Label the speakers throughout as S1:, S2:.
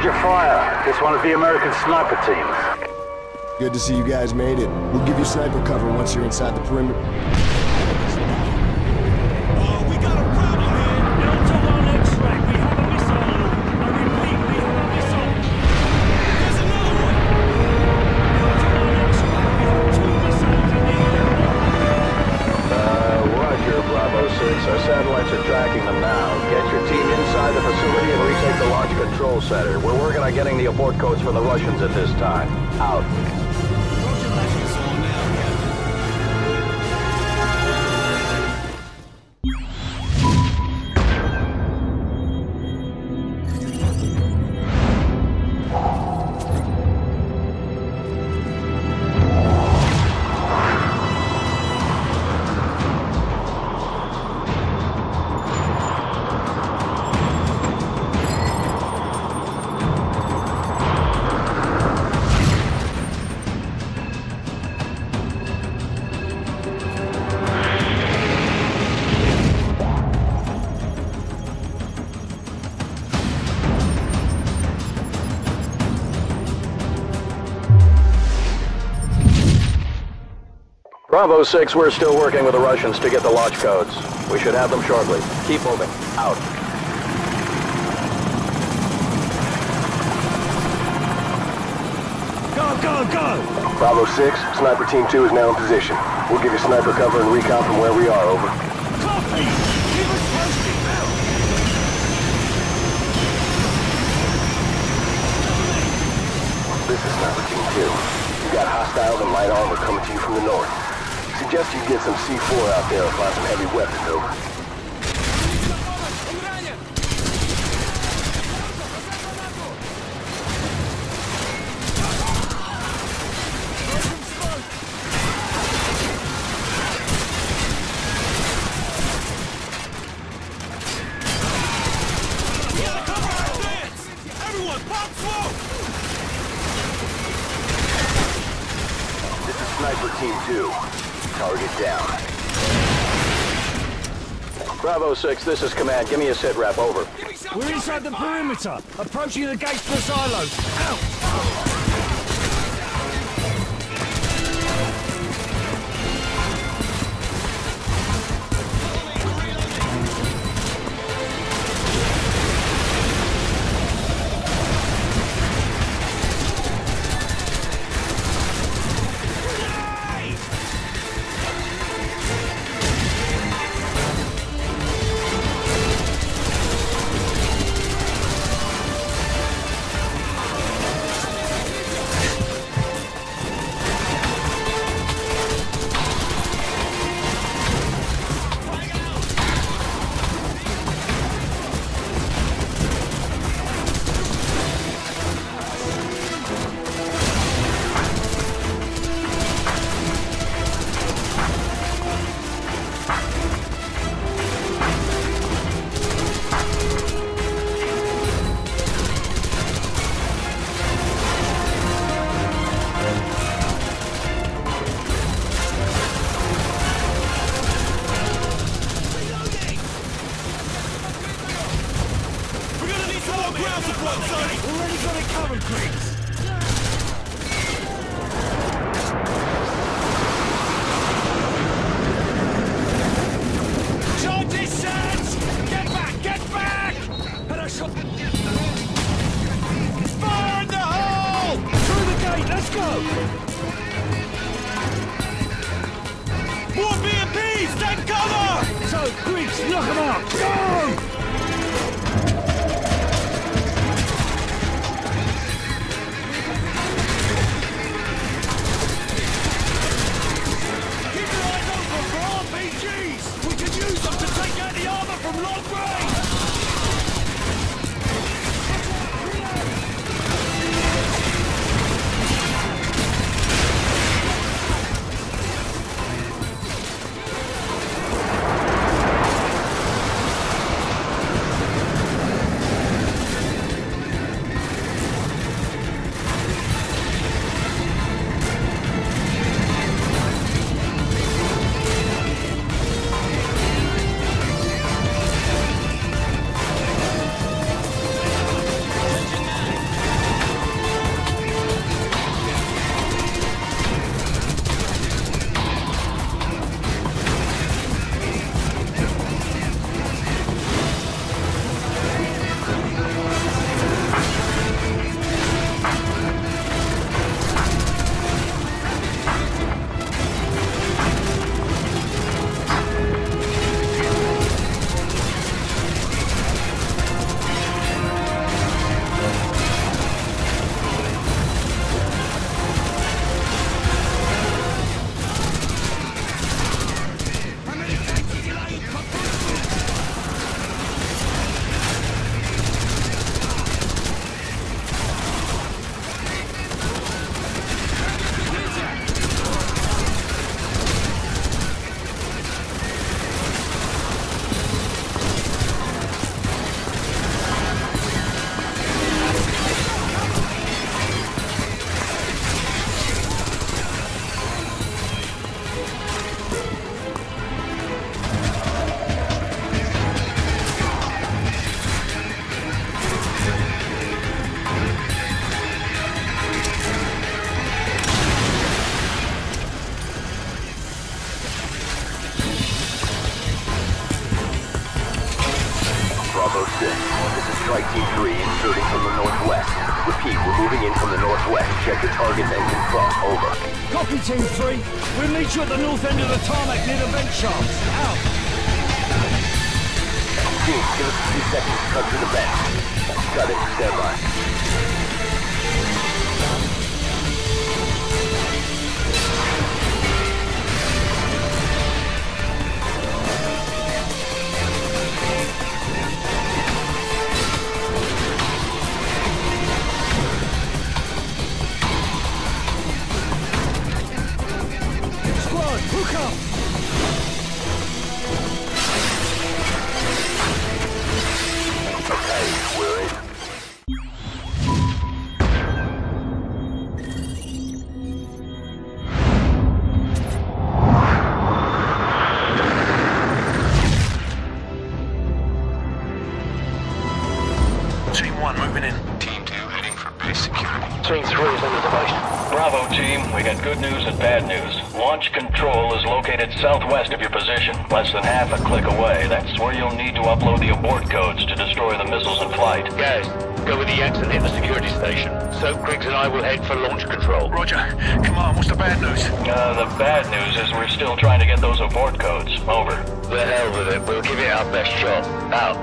S1: your fire. It's one of the American sniper teams.
S2: Good to see you guys made it. We'll give you sniper cover once you're inside the perimeter.
S3: We got a problem here! Delta 1 X-ray, we have a missile. I repeat, we have a missile. There's another one! Delta 1 X-ray, we have 2 missiles in the air.
S4: Roger, Bravo 6. Our satellites are tracking them now. Get your team inside the facility and retake the launch control center. We're working on getting the abort codes from the Russians at this time. Out. Bravo 6, we're still working with the Russians to get the launch codes. We should have them shortly. Keep moving. Out.
S3: Go!
S2: Bravo 6, Sniper Team 2 is now in position. We'll give you sniper cover and recon from where we are, over.
S3: Copy! Keep us posted now!
S2: This is Sniper Team 2. You got hostiles and light armor coming to you from the north. Suggest you get some C4 out there and find some heavy weapons, over. Sniper Team 2. Target down.
S4: Bravo 6, this is command. Give me a sit rep, over.
S3: We're inside the perimeter, approaching the gates for silos. Out! Already got it covered, Griggs! Charges, Sands! Get back! Get back! And I shot... Fire in the hole! Through the gate, let's go! More BMPs! Take cover! So, Griggs, knock them out! Go!
S2: Repeat, we're moving in from the northwest. Check your targets and confirm. Over.
S3: Copy, Team 3. We'll meet you at the north end of the tarmac near the vent shafts. Out.
S2: Team, give us a few seconds to cut through the vent. Got it. Stand by.
S3: Squad, hook up.
S2: Okay, we're in.
S1: Team 1 moving in.
S5: Team 2 heading for base security.
S2: Team 3 is on the device.
S6: Bravo, team. We got good news and bad news. Launch control is located southwest of your position, less than half a click away. That's where you'll need to upload the abort codes to destroy the missiles in flight.
S7: Guys, go with the Yanks and hit the security station. Soap Griggs and I will head for launch control.
S1: Roger. Come on, what's the bad news?
S6: The bad news is we're still trying to get those abort codes. Over.
S7: The hell with it. We'll give it our best shot. Out.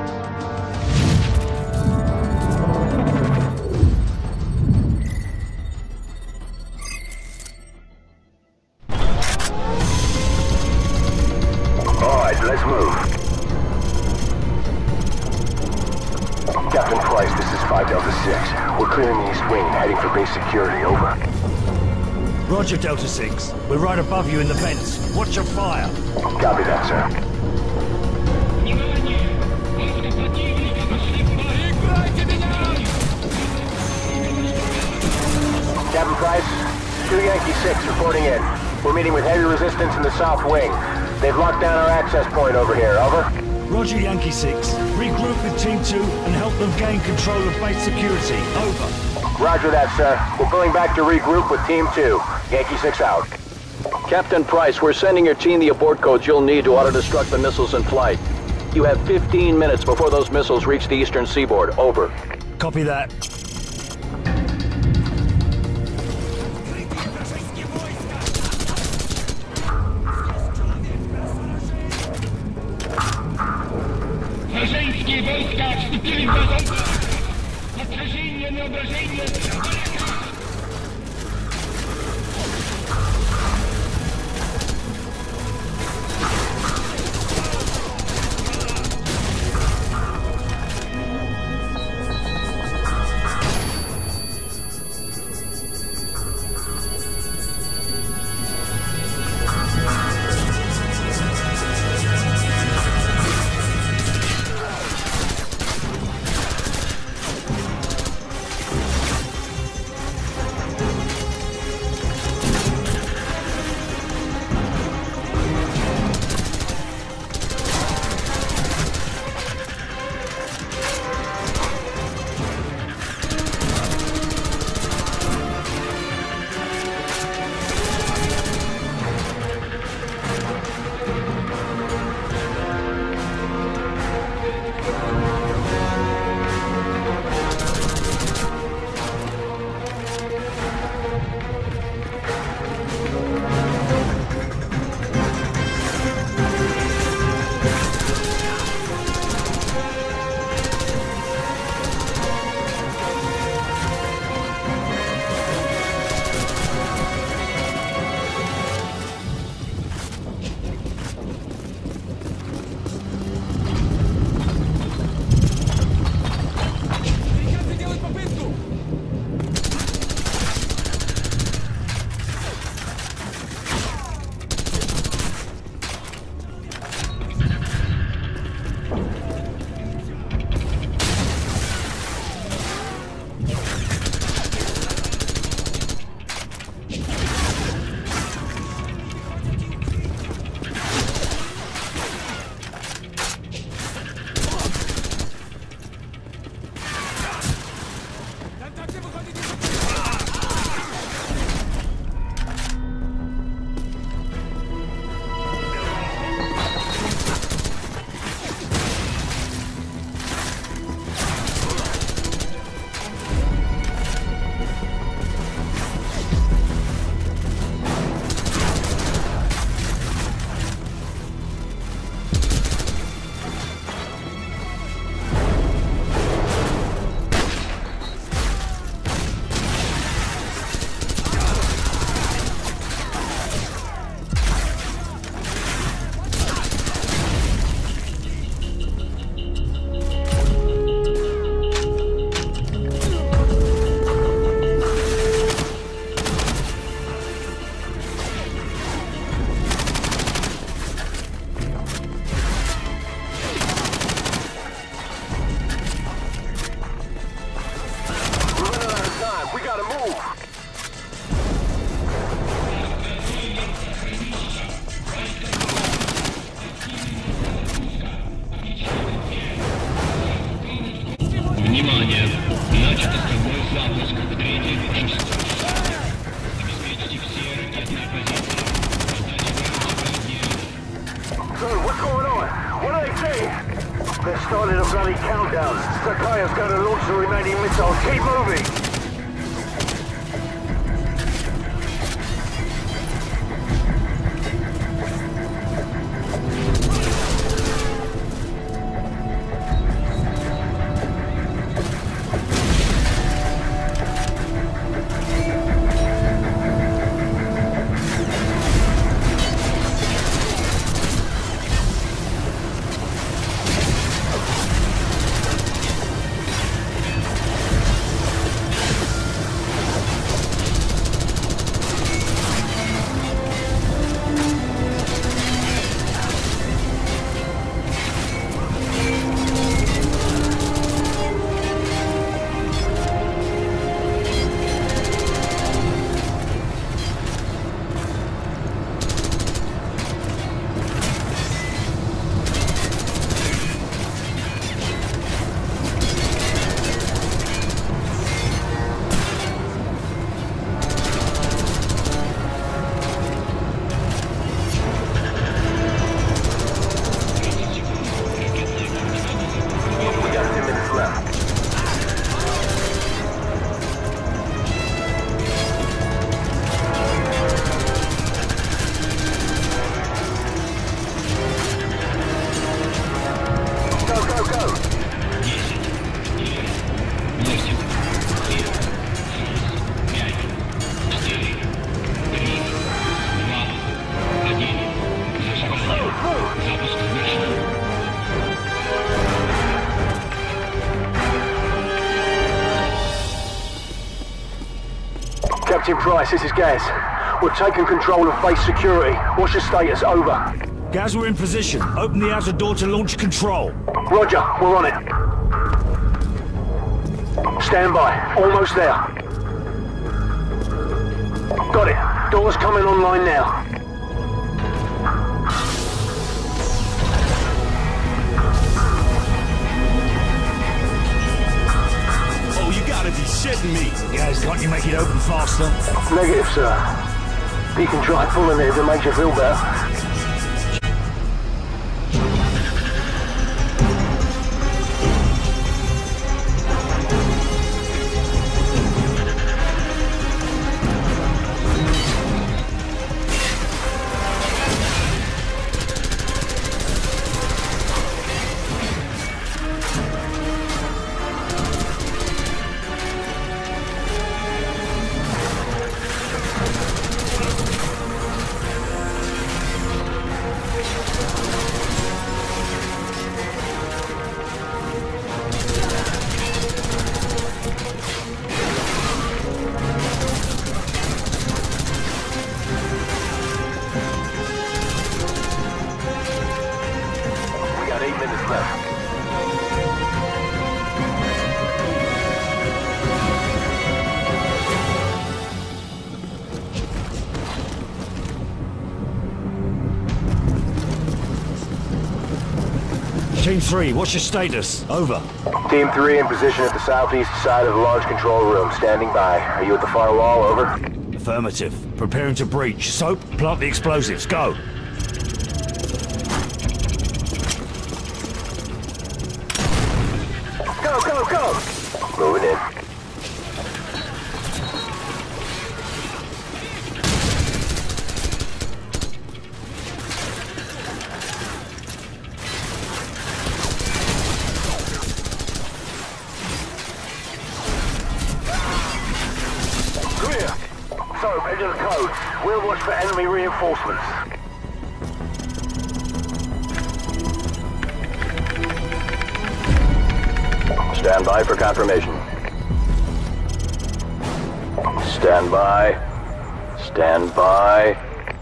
S2: Alright, let's move. Captain Price, this is 5 Delta 6. We're clearing the east wing, heading for base security. Over.
S3: Roger, Delta 6. We're right above you in the vents. Watch your fire.
S2: Copy that, sir. Captain Price, 2 Yankee 6 reporting in. We're meeting with heavy resistance in the south wing. They've locked down our access point over here. Over.
S3: Roger, Yankee 6. Regroup with Team 2 and help them gain control of base security. Over.
S2: Roger that, sir. We're pulling back to regroup with Team 2. Yankee 6 out.
S4: Captain Price, we're sending your team the abort codes you'll need to auto-destruct the missiles in flight. You have 15 minutes before those missiles reach the eastern seaboard. Over.
S3: Copy that.
S8: Ageńskie wojska wstąpiły w bazę. Ostrzeżenie, nieobrażenie.
S2: Destroyer's going to launch the remaining missiles. Keep moving! Captain Price, this is Gaz. We've taken control of base security. What's your status? Over.
S3: Gaz, we're in position. Open the outer door to launch control.
S2: Roger, we're on it. Stand by. Almost there. Got it. Door's coming online now.
S3: Oh, you gotta be shitting me. Gaz, can't you make it open faster?
S2: Negative, sir. You can try pulling it if it makes you feel better.
S3: Team 3, what's your status? Over.
S2: Team 3 in position at the southeast side of the large control room, standing by. Are you at the far wall? Over.
S3: Affirmative. Preparing to breach. Soap, plant the explosives. Go.
S2: Go, go, go! Moving in. Soap, enter the code. We'll watch for enemy reinforcements.
S4: Stand by for confirmation. Stand by. Stand by.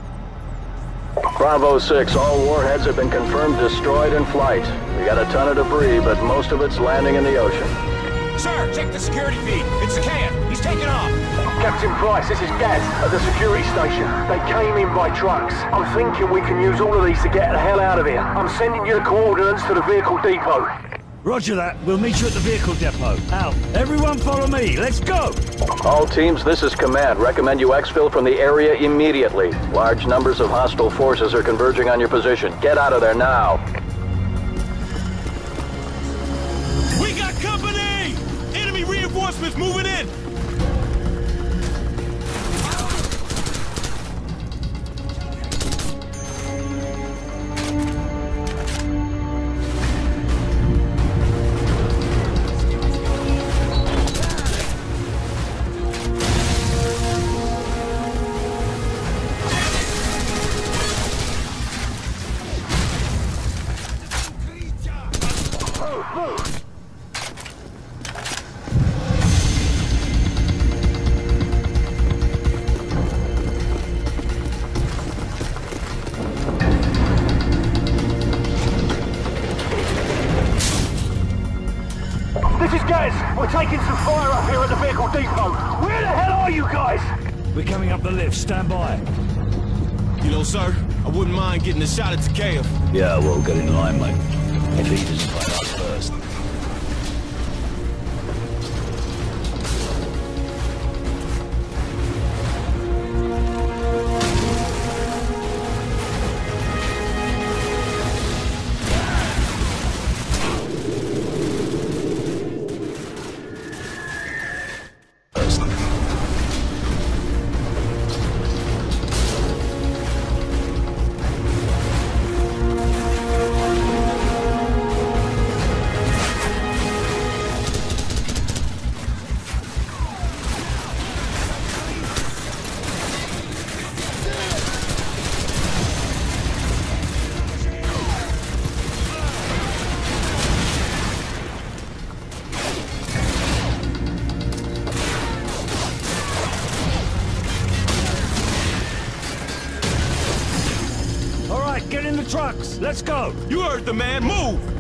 S4: Bravo 6, all warheads have been confirmed destroyed in flight. We got a ton of debris, but most of it's landing in the ocean.
S8: Sir, check the security feed. It's Zakhaev. He's taking off.
S2: Captain Price, this is Gaz at the security station. They came in by trucks. I'm thinking we can use all of these to get the hell out of here. I'm sending you the coordinates to the vehicle depot.
S3: Roger that. We'll meet you at the vehicle depot. Out. Everyone follow me. Let's go!
S4: All teams, this is command. Recommend you exfil from the area immediately. Large numbers of hostile forces are converging on your position. Get out of there now.
S3: We got company! moving in!
S2: This is Gaz. We're taking some fire up here at the vehicle depot. Where the hell are you guys?
S3: We're coming up the lift, stand by.
S9: You know, sir, I wouldn't mind getting a shot at Takeev.
S10: Yeah, well, get in line, mate. If he doesn't fight us first.
S3: Get in the trucks, let's go!
S9: You heard the man, move!